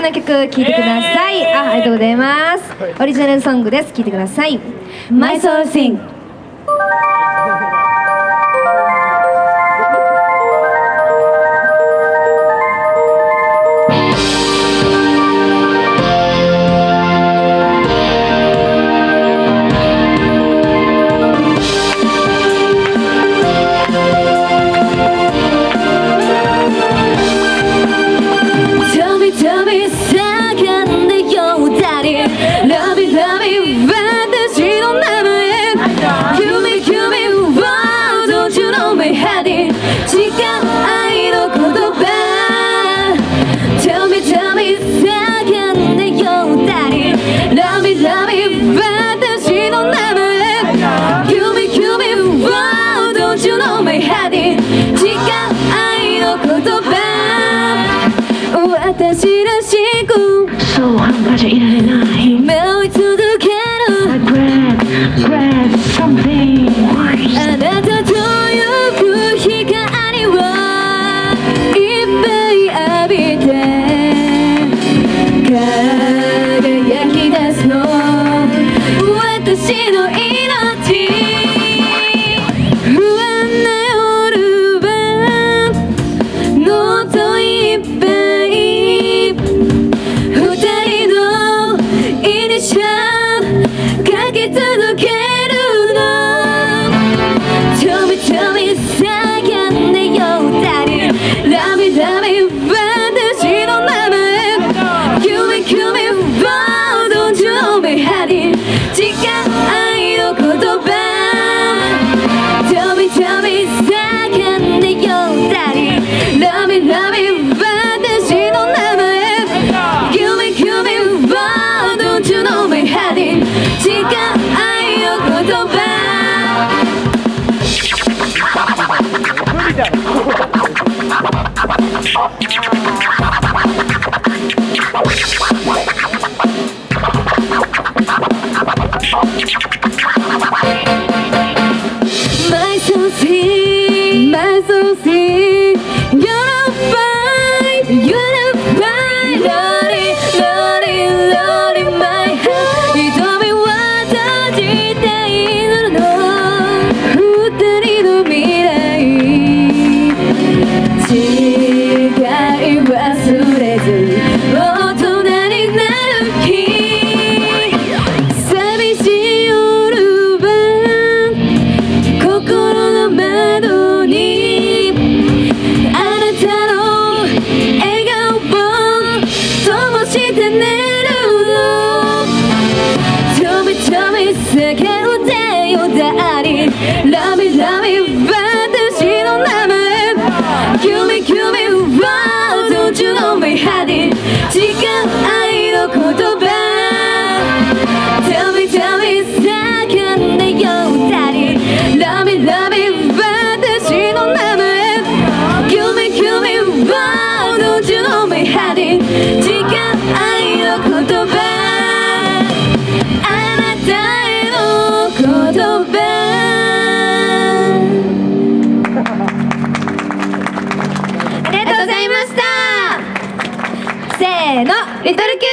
の曲聴いてください。ありがとうございます。オリジナルソングです。聴いてください。My Soul Sing。 私らしくそう半端じゃいられない夢追い続ける I grab something あなたと行く光をいっぱい浴びて輝き出すの私の命不安な夜は喉いっぱいかけ続けるの Tell me, tell me 叫んでよ二人 Love me, love me 私の名前 Kill me, kill me Wow, don't you know me, honey 誓いの言葉 Tell me, tell me 叫んでよ二人 Love me, love me 私の名前 Kill me, kill me Wow, don't you know me, honey誓いの言葉My soul sing, my soul sing You're fine, you're fine Lordy, lordy, lordy, my heart 瞳は閉じているの二人の未来違い忘れず大人になる日寂しい夜は心の窓にあなたの笑顔を灯して寝るの Tell me, tell me 叫んでよダーリン Love me, love me 私の名前 Kill me, kill me Wow, don't you know me, honey 誓いの言葉 Tell me, tell me 叫んでよダーリン Love me, love me 私の名前 Kill me, kill me Wow, don't you know me, honey 誓いの言葉あなたへの言葉ありがとうございました。せーの、リトルキュ